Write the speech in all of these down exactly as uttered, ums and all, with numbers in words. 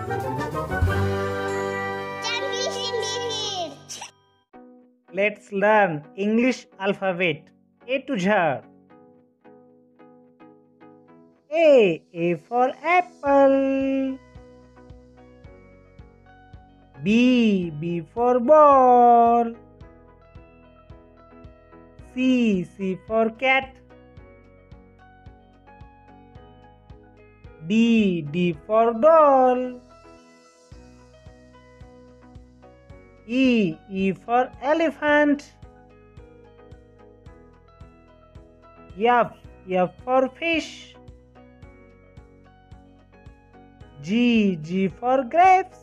Let's learn English alphabet A to Z. A. A for apple. B. B for ball. C. C for cat. D. D for doll. E. E for elephant. F. F for fish. G. G for grapes.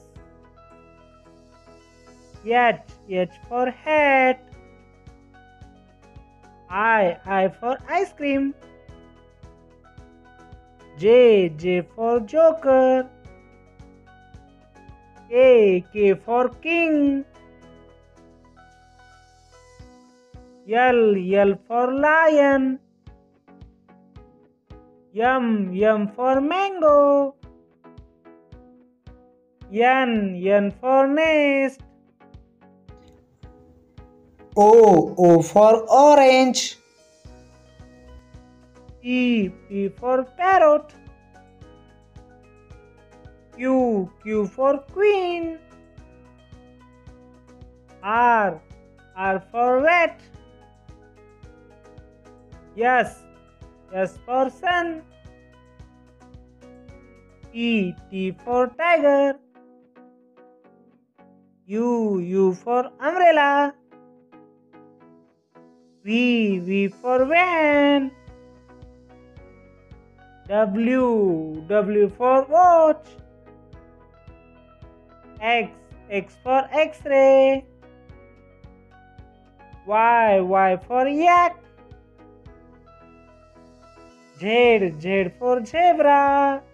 H. H for hat. I. I for ice cream. J. J for joker. K. K for king. L. L for lion. M. M for mango. N. N for nest. O. O for orange. P. P for parrot. Q. Q for queen. R. R for rat. S. S for sun. T. T for tiger. U. U for umbrella. V. V for van. W. W for watch. X. X for X-ray. Y. Y for yak. Z. Z for zebra.